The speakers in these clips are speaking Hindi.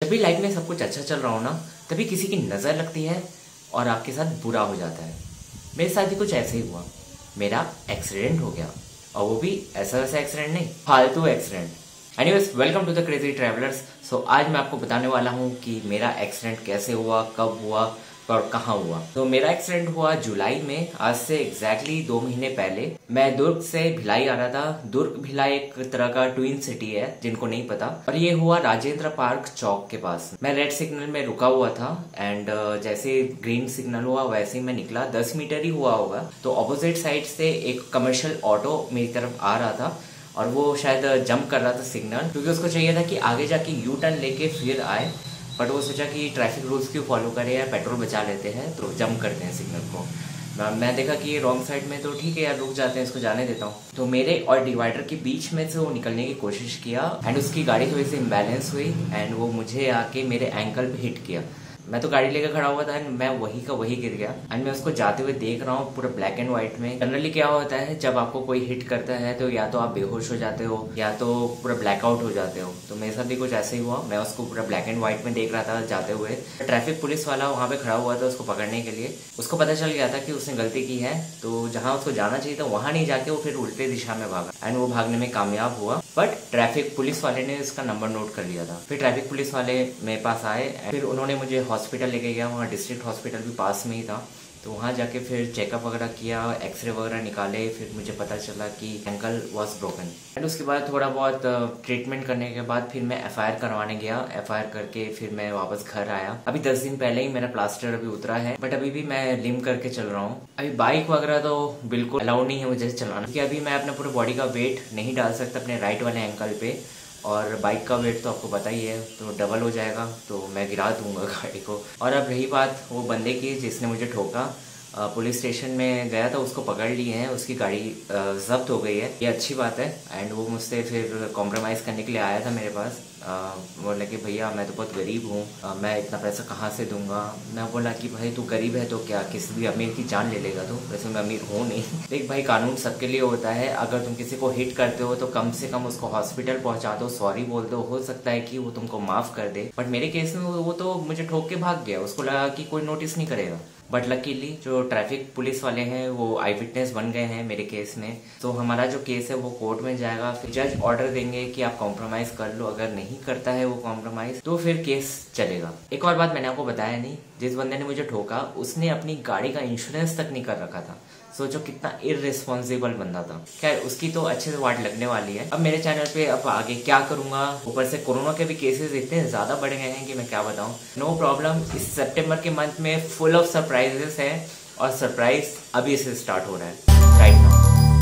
जब भी लाइफ में सब कुछ अच्छा चल रहा हो ना, तभी किसी की नज़र लगती है और आपके साथ बुरा हो जाता है। मेरे साथ भी कुछ ऐसे ही हुआ। मेरा एक्सीडेंट हो गया, और वो भी ऐसा वैसा एक्सीडेंट नहीं, फालतू accident. Anyways, welcome to the crazy travellers. सो आज मैं आपको बताने वाला हूँ कि मेरा एक्सीडेंट कैसे हुआ, कब हुआ और कहाँ हुआ। तो मेरा एक्सीडेंट हुआ जुलाई में, आज से एग्जैक्टली 2 महीने पहले। मैं दुर्ग से भिलाई आ रहा था। दुर्ग भिलाई एक तरह का ट्विन सिटी है जिनको नहीं पता, और ये हुआ राजेंद्र पार्क चौक के पास। मैं रेड सिग्नल में रुका हुआ था एंड जैसे ग्रीन सिग्नल हुआ वैसे ही मैं निकला। 10 मीटर ही हुआ होगा, तो ऑपोजिट साइड से एक कमर्शियल ऑटो मेरी तरफ आ रहा था और वो शायद जंप कर रहा था सिग्नल, क्योंकि उसको चाहिए था कि आगे जाके यू टर्न लेके फिर आए। बट वो सोचा कि ट्रैफिक रूल्स क्यों फॉलो करें यार, पेट्रोल बचा लेते हैं, तो जंप करते हैं सिग्नल को। मैं देखा कि ये रॉन्ग साइड में, तो ठीक है यार रुक जाते हैं, इसको जाने देता हूँ। तो मेरे और डिवाइडर के बीच में से वो निकलने की कोशिश किया एंड उसकी गाड़ी थोड़ी सी इम्बैलेंस हुई एंड वो मुझे आके मेरे एंकल पे हिट किया। मैं तो गाड़ी लेकर खड़ा हुआ था एंड मैं वही का वही गिर गया एंड मैं उसको जाते हुए देख रहा हूँ पूरा ब्लैक एंड व्हाइट में। जनरली क्या होता है, जब आपको कोई हिट करता है तो या तो आप बेहोश हो जाते हो या तो पूरा ब्लैकआउट हो जाते हो। तो मेरे साथ भी कुछ ऐसे ही हुआ। मैं उसको पूरा ब्लैक एंड व्हाइट में देख रहा था जाते हुए। ट्रैफिक पुलिस वाला वहाँ पे खड़ा हुआ था उसको पकड़ने के लिए। उसको पता चल गया था कि उसने गलती की है, तो जहाँ उसको जाना चाहिए था वहाँ नहीं जाके वो फिर उल्टे दिशा में भागा एंड वो भागने में कामयाब हुआ। बट ट्रैफिक पुलिस वाले ने उसका नंबर नोट कर लिया था। फिर ट्रैफिक पुलिस वाले मेरे पास आए, फिर उन्होंने मुझे हॉस्पिटल लेके गया। वहाँ डिस्ट्रिक्ट हॉस्पिटल भी पास में ही था, तो वहाँ जाके फिर चेकअप वगैरह किया, एक्सरे वगैरह निकाले। फिर मुझे पता चला कि एंकल वॉज ब्रोकन एंड उसके बाद थोड़ा बहुत ट्रीटमेंट करने के बाद फिर मैं FIR करवाने गया। FIR करके फिर मैं वापस घर आया। अभी 10 दिन पहले ही मेरा प्लास्टर अभी उतरा है, बट अभी भी मैं लिम करके चल रहा हूँ। अभी बाइक वगैरह तो बिल्कुल अलाउड नहीं है मुझे चलाना, क्योंकि अभी मैं अपने पूरे बॉडी का वेट नहीं डाल सकता अपने राइट वाले एंकल पे, और बाइक का वेट तो आपको पता ही है, तो डबल हो जाएगा, तो मैं गिरा दूंगा गाड़ी को। और अब रही बात वो बंदे की जिसने मुझे ठोका, पुलिस स्टेशन में गया था, उसको पकड़ लिए हैं, उसकी गाड़ी जब्त हो गई है, ये अच्छी बात है। एंड वो मुझसे फिर कॉम्प्रोमाइज़ करने के लिए आया था मेरे पास। बोला कि भैया मैं तो बहुत गरीब हूँ, मैं इतना पैसा कहाँ से दूंगा। मैं बोला कि भाई तू गरीब है तो क्या किसी भी अमीर की जान ले लेगा? तो वैसे मैं अमीर हूँ नहीं। देख भाई, कानून सबके लिए होता है। अगर तुम किसी को हिट करते हो तो कम से कम उसको हॉस्पिटल पहुँचा दो, सॉरी बोल दो, हो सकता है कि वो तुमको माफ़ कर दे। बट मेरे केस में वो तो मुझे ठोक के भाग गया, उसको लगा कि कोई नोटिस नहीं करेगा। बट लकीली जो ट्रैफिक पुलिस वाले हैं वो आई विटनेस बन गए हैं मेरे केस में। तो हमारा जो केस है वो कोर्ट में जाएगा, फिर जज ऑर्डर देंगे कि आप कॉम्प्रोमाइज़ कर लो। अगर नहीं करता है वो कॉम्प्रोमाइज़ तो फिर केस चलेगा। एक और बात मैंने आपको बताया नहीं, जिस बंदे ने मुझे ठोका उसने अपनी गाड़ी का इंश्योरेंस तक नहीं कर रखा था। सोचो कितना इररिस्पॉन्सिबल बंदा था। खैर उसकी तो अच्छे से वाट लगने वाली है। अब मेरे चैनल पे अब आगे क्या करूंगा, ऊपर से कोरोना के भी केसेस इतने ज़्यादा बढ़ गए हैं कि मैं क्या बताऊं। नो प्रॉब्लम, इस सितंबर के मंथ में फुल ऑफ सरप्राइजेस है, और सरप्राइज अभी से स्टार्ट हो रहा है right now.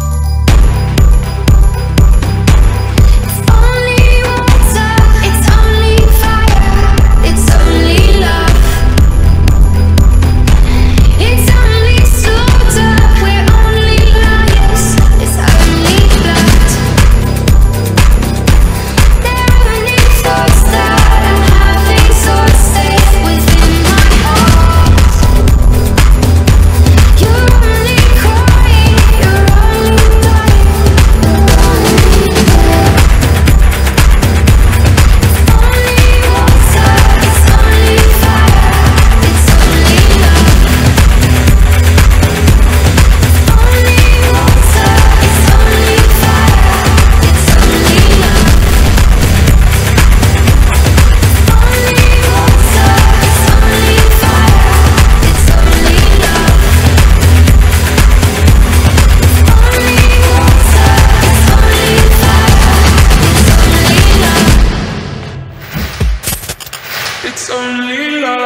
It's only love.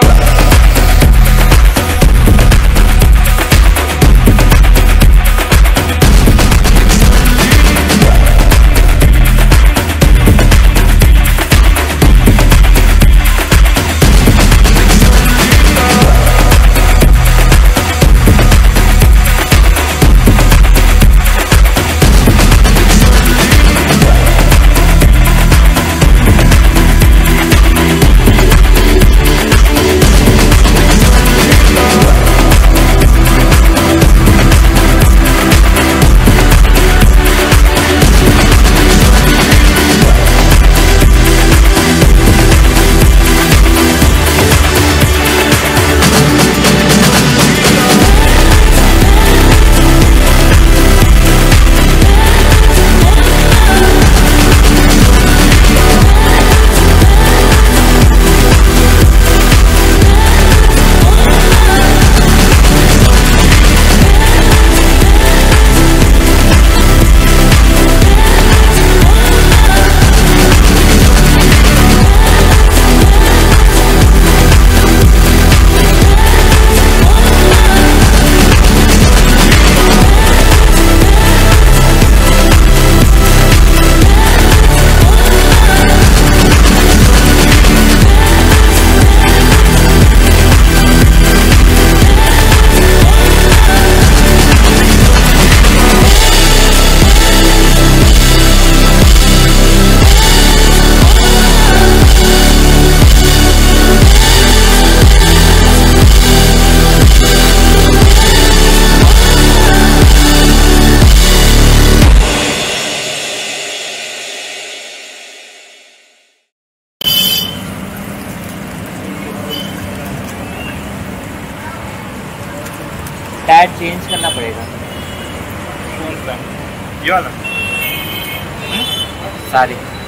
Tyre change करना पड़ेगा। कौन सा? ये वाला? सारे